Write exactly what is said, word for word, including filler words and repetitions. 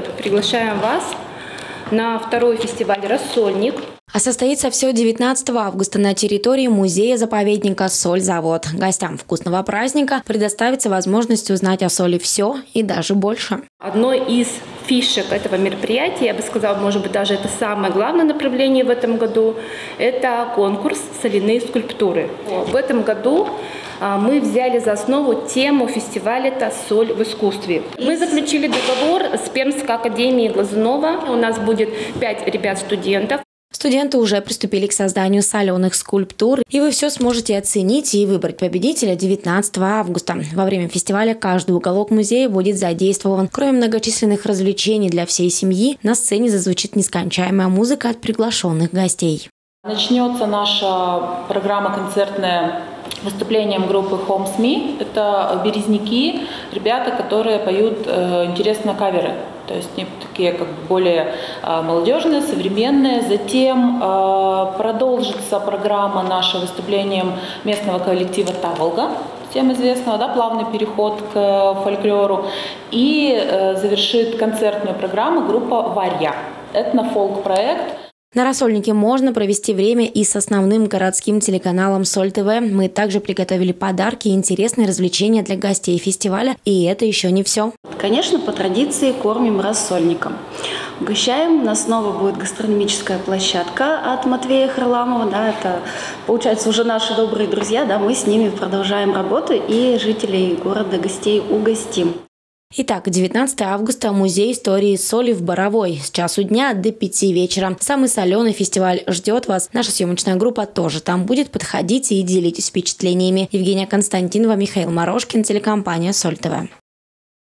мы приглашаем вас на второй фестиваль «Рассольник». А состоится все девятнадцатого августа на территории музея-заповедника «Соль-завод». Гостям вкусного праздника предоставится возможность узнать о соли все и даже больше. Одной из фишек этого мероприятия, я бы сказала, может быть, даже это самое главное направление в этом году, это конкурс «Соляные скульптуры». В этом году мы взяли за основу тему фестиваля «Это соль в искусстве». Мы заключили договор с Пермской академией Глазунова. У нас будет пять ребят-студентов. Студенты уже приступили к созданию соленых скульптур, и вы все сможете оценить и выбрать победителя девятнадцатого августа. Во время фестиваля каждый уголок музея будет задействован. Кроме многочисленных развлечений для всей семьи, на сцене зазвучит нескончаемая музыка от приглашенных гостей. Начнется наша программа концертная выступлением группы Homes Me. Это березняки, ребята, которые поют э, интересные каверы. То есть они такие как бы более э, молодежные, современные. Затем э, продолжится программа наша выступлением местного коллектива «Таволга», всем известного, да, плавный переход к фольклору. И э, завершит концертную программу группа «Варья». Этно-фолк-проект. На Рассольнике можно провести время и с основным городским телеканалом Соль ТВ. Мы также приготовили подарки и интересные развлечения для гостей фестиваля. И это еще не все. Конечно, по традиции кормим рассольником. Угощаем. У нас снова будет гастрономическая площадка от Матвея Харламова. Да, это, получается, уже наши добрые друзья. Да, мы с ними продолжаем работу и жителей города, гостей угостим. Итак, девятнадцатого августа музей истории соли в Боровой с часу дня до пяти вечера. Самый соленый фестиваль ждет вас. Наша съемочная группа тоже там будет. Подходите и делитесь впечатлениями. Евгения Константинова, Михаил Морошкин, телекомпания Соль ТВ.